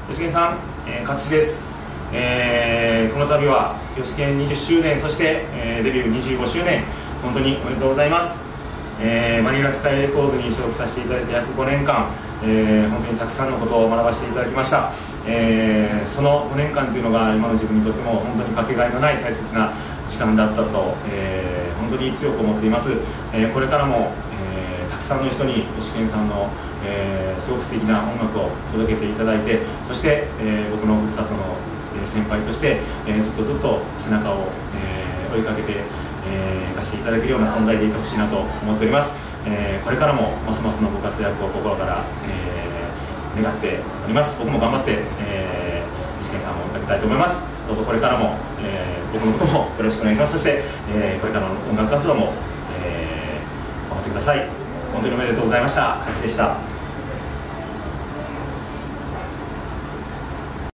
吉健さん、勝地です。この度は吉健20周年、そして、デビュー25周年、本当におめでとうございます。マニラスカイレコーズに所属させていただいて約5年間、本当にたくさんのことを学ばせていただきました。その5年間というのが今の自分にとっても本当にかけがえのない大切な時間だったと、本当に強く思っています。これからも、たくさんの人に吉健さんの、すごく素敵な音楽を届けていただいて、そして、僕のふるさとの先輩として、ずっと背中を、追いかけて行かせていただけるような存在でいてほしいなと思っております。これからもますますのご活躍を心から、願っております。僕も頑張って、吉健さんを追いかけたいと思います。どうぞこれからも、僕のこともよろしくお願いします。そして、これからの音楽活動も、頑張ってください。本当におめでとうございました。勝地でした。